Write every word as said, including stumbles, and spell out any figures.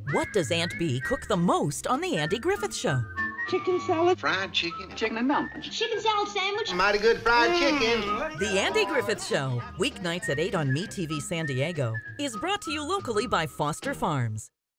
What does Aunt Bee cook the most on the Andy Griffith Show? Chicken salad. Fried chicken. Chicken and dumplings. Chicken salad sandwich. Mighty good fried chicken. The Andy Griffith Show, weeknights at eight on Metv San Diego, is brought to you locally by Foster Farms.